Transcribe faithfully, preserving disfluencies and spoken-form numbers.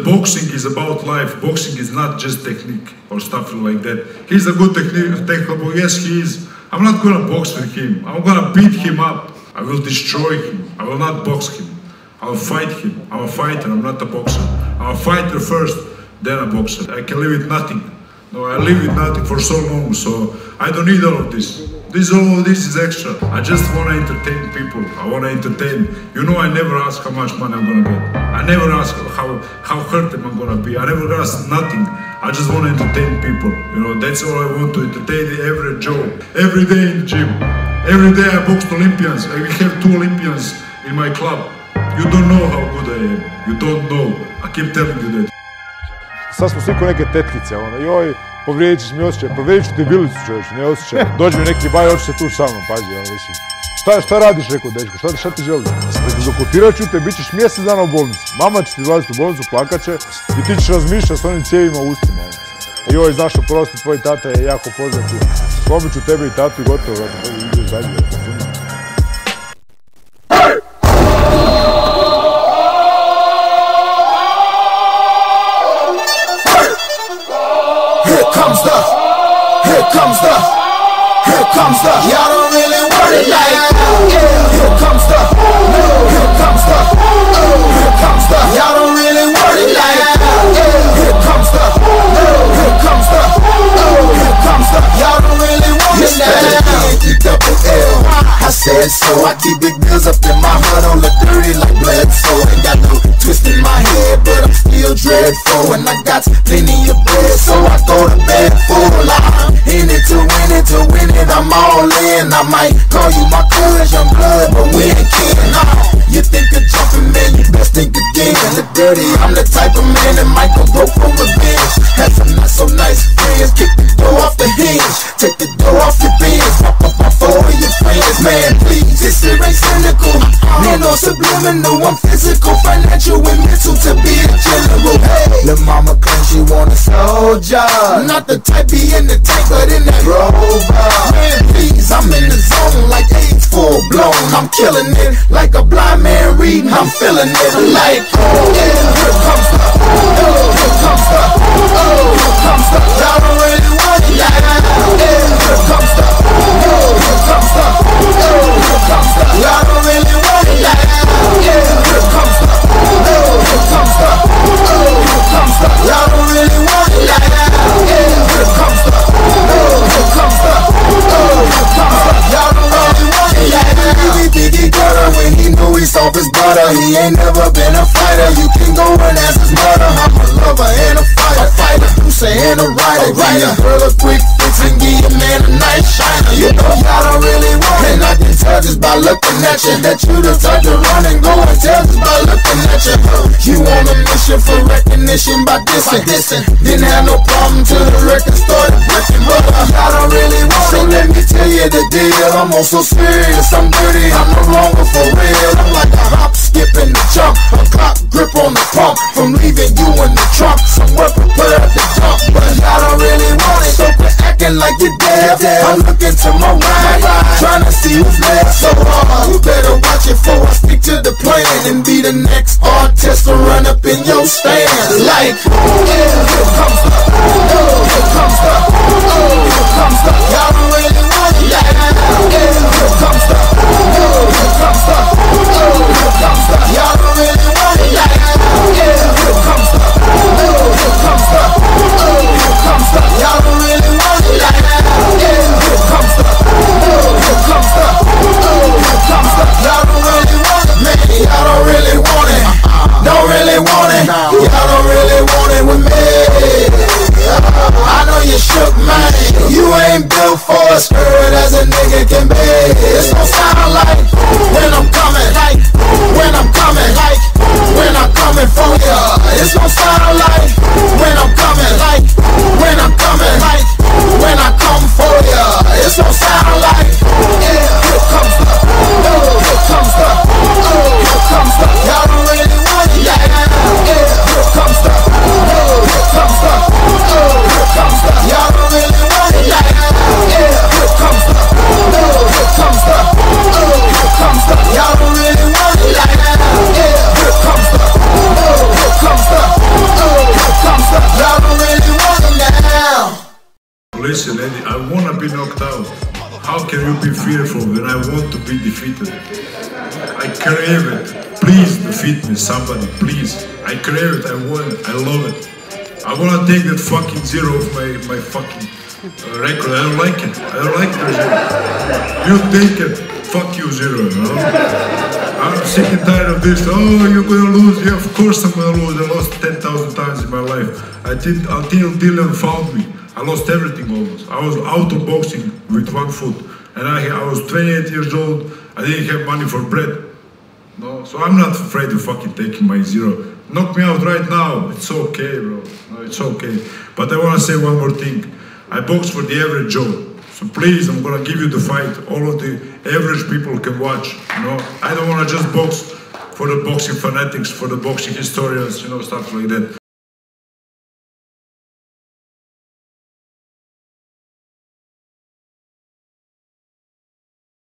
boxing is about life. Boxing is not just technique or stuff like that. He's a good technique, technical. Yes, he is. I'm not gonna box with him. I'm gonna beat him up. I will destroy him. I will not box him. I will fight him. I'm a fighter. I'm not a boxer. I'm a fighter first, then a boxer. I can live with nothing. No, I live with nothing for so long, so I don't need all of this. This all this is extra. I just want to entertain people. I want to entertain. You know, I never ask how much money I'm gonna get. I never ask how how hurt am I gonna be. I never ask nothing. I just want to entertain people. You know, that's all I want to entertain the average Joe. Every day in the gym. Every day I boxed Olympians. I have two Olympians in my club. You don't know how good I am. You don't know. I keep telling you that. Sad smo svi ko neke tetkice, ono, joj, povrijedit ćeš mi osjećaj, povrijedit ću ti bilicu, čovječe, ne osjećaj. Dođe mi neki baj, hoće se tu sa mnom, pazi, ono, mislim. Šta, šta radiš, rekao dečko, šta, šta ti želiš? Dokotirat ću te, bit ćeš mjesec dana u bolnici. Mama će ti izlaziti u bolnicu, plakat će i ti ćeš razmišljati s onim cijevima u ustima, ono. Joj, znaš, oprosti, tvoj tata je jako poznat, slomit ću tebe i tatu i gotovo, ono, ideš dalje. Comes the, here comes the, here comes the, y'all don't really want it like that. Here comes the, here comes the, here comes the, y'all don't really want it like that. Here comes the, here comes the, here comes the, y'all don't really want it like that. Double L, I said so. I keep big bills up in my heart on the dirty like Dessaux. Ain't got no twist in my head, but I'm still dreadful. And I got plenty of bread, so I go to bed full. I'm in it to win it, to win it, I'm all in. I might call you my cuz, young blood, but we ain't kin. You think of jumping, man, you best think again. The dirty, I'm the type of man that might go broke for revenge. Had some not so nice friends, kick the door off the hinge, take the door off your bins, pop up my phone with your friends. Man, please, this shit ain't cynical. Man, no subliminal, I'm physical, financial, and mental to be a general. Hey, lil' mama claims she want a soldier, not the type be in the tank, but in that rover. Man, please, I'm in the zone like AIDS full blown. I'm killing it like a blind man reading. I'm feeling it like, oh yeah, here comes the, oh, here comes the, oh, here comes the. Y'all don't really want it like that. Yeah, here comes the, oh, here comes the, oh, here comes the. Y'all don't really want it like that. Yeah, here comes the, oh, here comes the, oh, here comes the. Y'all don't really want it like that. Yeah, here comes the, oh, here comes the, oh, here comes the. Y'all don't really want it like that. He think he got her when he knew he soft as butter. He ain't never been a fighter. You can go and ask his mother. I'm a lover and a fighter. Fighter, you saying a writer. Give your girl a quick fix and give your man a nice shiner. You know y'all don't really want it. And I can tell just by looking at you that you the type to run and go and tell just by looking at you. You on a mission for recognition by dissing. dissing. Didn't have no problem till the record started breaking. But y'all don't really want it. So let me tell you the deal. I'm on so serious, I'm dirty, I'm no longer for real. I'm like a hop, skip, and a jump, a clock grip on the pump. From leaving you in the trunk, somewhere prepared to dump. But y'all don't really want it, so quit acting like you're dead. I'm looking to my right, trying to see who's left. So uh, you better watch it before I stick to the plan and be the next artist to run up in your stand. Like, oh yeah, here comes the, oh, here comes the, oh, here comes the. Y'all don't really want it like that. Yeah, here comes the, oh, here comes the, oh, here comes the. Y'all don't really want it like that. Yeah, here comes the, oh, here comes the, oh, here comes the. Y'all don't really want it like that. Yeah, here comes the, oh, here comes the, oh, here comes the. Y'all don't really want it, man. Y'all don't really want it. Don't really want it. Y'all don't really want it with me. listen, Eddie, I wanna be knocked out. How can you be fearful when I want to be defeated? I crave it. Please defeat me, somebody, please. I crave it, I want it, I love it. I wanna take that fucking zero off my, my fucking uh, record. I don't like it. I don't like the zero. You take it. Fuck you, zero, you know? I'm sick and tired of this. Oh, you're gonna lose. Yeah, of course I'm gonna lose. I lost ten thousand times in my life. I did until Dylan found me. I lost everything almost. I was out of boxing with one foot. And I, I was twenty-eight years old. I didn't have money for bread. No, so I'm not afraid of fucking taking my zero. Knock me out right now. It's okay, bro. No, it's okay. But I wanna say one more thing. I box for the average Joe. So please, I'm gonna give you the fight. All of the average people can watch. You know, I don't wanna just box for the boxing fanatics, for the boxing historians, you know, stuff like that.